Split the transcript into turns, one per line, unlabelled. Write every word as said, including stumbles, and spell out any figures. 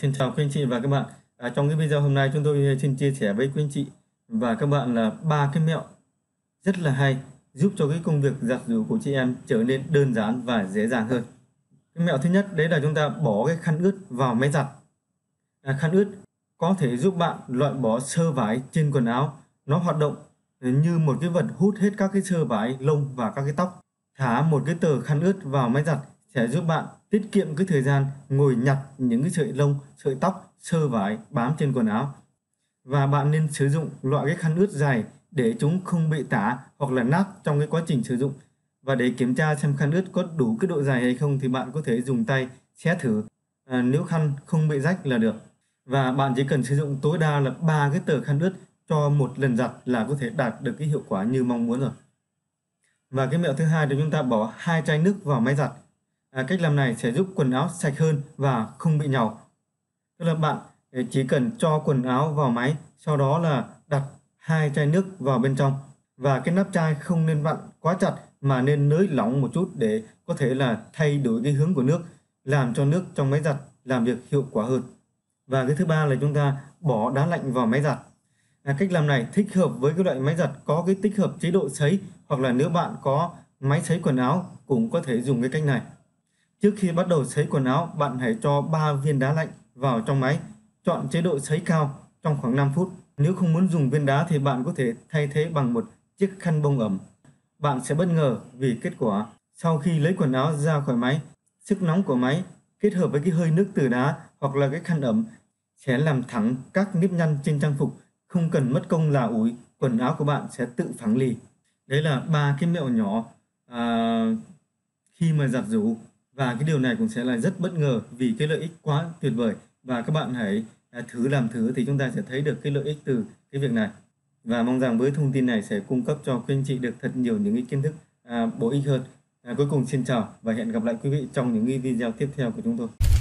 Xin chào quý anh chị và các bạn. À, trong cái video hôm nay chúng tôi xin chia sẻ với quý anh chị và các bạn là ba cái mẹo rất là hay giúp cho cái công việc giặt giũ của chị em trở nên đơn giản và dễ dàng hơn. Cái mẹo thứ nhất đấy là chúng ta bỏ cái khăn ướt vào máy giặt. À, khăn ướt có thể giúp bạn loại bỏ xơ vải trên quần áo. Nó hoạt động như một cái vật hút hết các cái xơ vải, lông và các cái tóc. Thả một cái tờ khăn ướt vào máy giặt sẽ giúp bạn tiết kiệm cái thời gian ngồi nhặt những cái sợi lông, sợi tóc, xơ vải bám trên quần áo. Và bạn nên sử dụng loại cái khăn ướt dày để chúng không bị tả hoặc là nát trong cái quá trình sử dụng. Và để kiểm tra xem khăn ướt có đủ cái độ dài hay không thì bạn có thể dùng tay xé thử. À, nếu khăn không bị rách là được. Và bạn chỉ cần sử dụng tối đa là ba cái tờ khăn ướt cho một lần giặt là có thể đạt được cái hiệu quả như mong muốn rồi. Và cái mẹo thứ hai là chúng ta bỏ hai chai nước vào máy giặt. À, cách làm này sẽ giúp quần áo sạch hơn và không bị nhàu. Tức là bạn chỉ cần cho quần áo vào máy, sau đó là đặt hai chai nước vào bên trong. Và cái nắp chai không nên vặn quá chặt mà nên nới lỏng một chút để có thể là thay đổi cái hướng của nước, làm cho nước trong máy giặt làm việc hiệu quả hơn. Và cái thứ ba là chúng ta bỏ đá lạnh vào máy giặt. À, cách làm này thích hợp với cái loại máy giặt có cái tích hợp chế độ sấy, hoặc là nếu bạn có máy sấy quần áo cũng có thể dùng cái cách này. Trước khi bắt đầu sấy quần áo, bạn hãy cho ba viên đá lạnh vào trong máy. Chọn chế độ sấy cao trong khoảng năm phút. Nếu không muốn dùng viên đá thì bạn có thể thay thế bằng một chiếc khăn bông ẩm. Bạn sẽ bất ngờ vì kết quả. Sau khi lấy quần áo ra khỏi máy, sức nóng của máy kết hợp với cái hơi nước từ đá hoặc là cái khăn ẩm sẽ làm thẳng các nếp nhăn trên trang phục. Không cần mất công là ủi, quần áo của bạn sẽ tự phẳng lì. Đấy là ba cái mẹo nhỏ à, khi mà giặt giũ. Và cái điều này cũng sẽ là rất bất ngờ vì cái lợi ích quá tuyệt vời. Và các bạn hãy à, thử làm thử thì chúng ta sẽ thấy được cái lợi ích từ cái việc này. Và mong rằng với thông tin này sẽ cung cấp cho quý anh chị được thật nhiều những cái kiến thức à, bổ ích hơn. À, cuối cùng xin chào và hẹn gặp lại quý vị trong những cái video tiếp theo của chúng tôi.